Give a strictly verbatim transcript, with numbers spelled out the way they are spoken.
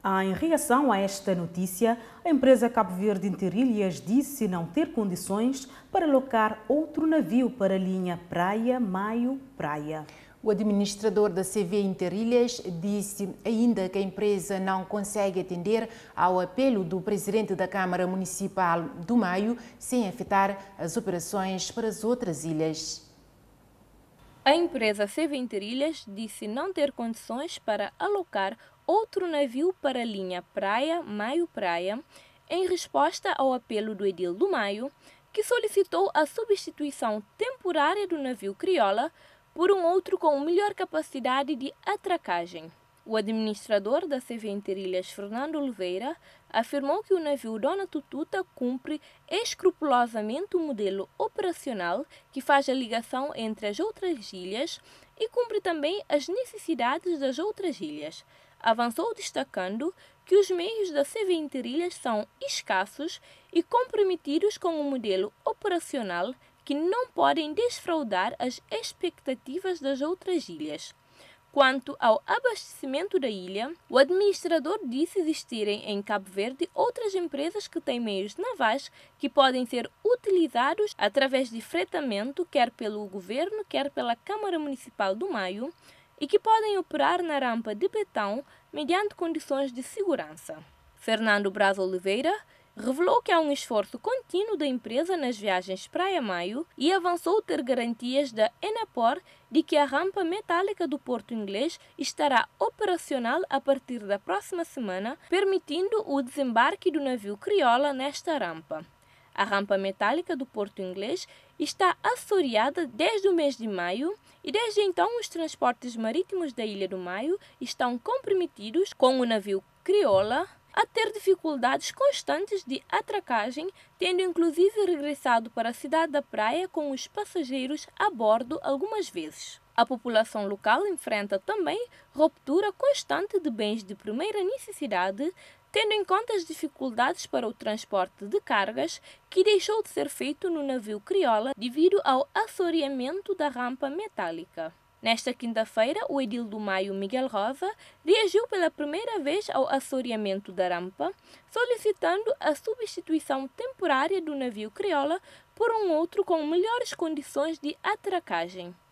Em reação a esta notícia, a empresa Cabo Verde Interilhas disse não ter condições para alocar outro navio para a linha Praia-Maio-Praia. O administrador da C V Interilhas disse ainda que a empresa não consegue atender ao apelo do presidente da Câmara Municipal do Maio sem afetar as operações para as outras ilhas. A empresa C V Interilhas disse não ter condições para alocar outro navio para a linha Praia-Maio-Praia em resposta ao apelo do edil do Maio, que solicitou a substituição temporária do navio Crioula por um outro com melhor capacidade de atracagem. O administrador da C V Interilhas, Fernando Oliveira, afirmou que o navio Dona Tututa cumpre escrupulosamente o modelo operacional que faz a ligação entre as outras ilhas e cumpre também as necessidades das outras ilhas. Avançou destacando que os meios da C V Interilhas são escassos e comprometidos com um modelo operacional que não podem desfraudar as expectativas das outras ilhas. Quanto ao abastecimento da ilha, o administrador disse existirem em Cabo Verde outras empresas que têm meios navais que podem ser utilizados através de fretamento, quer pelo governo, quer pela Câmara Municipal do Maio, e que podem operar na rampa de Betão mediante condições de segurança. Fernando Braz Oliveira revelou que há um esforço contínuo da empresa nas viagens Praia-Maio e avançou ter garantias da Enapor de que a rampa metálica do Porto Inglês estará operacional a partir da próxima semana, permitindo o desembarque do navio Crioula nesta rampa. A rampa metálica do Porto Inglês está assoreada desde o mês de maio e desde então os transportes marítimos da Ilha do Maio estão comprometidos com o navio Crioula a ter dificuldades constantes de atracagem, tendo inclusive regressado para a cidade da Praia com os passageiros a bordo algumas vezes. A população local enfrenta também ruptura constante de bens de primeira necessidade, tendo em conta as dificuldades para o transporte de cargas, que deixou de ser feito no navio Crioula devido ao assoreamento da rampa metálica. Nesta quinta-feira, o edil do Maio, Miguel Rosa, reagiu pela primeira vez ao assoreamento da rampa, solicitando a substituição temporária do navio Crioula por um outro com melhores condições de atracagem.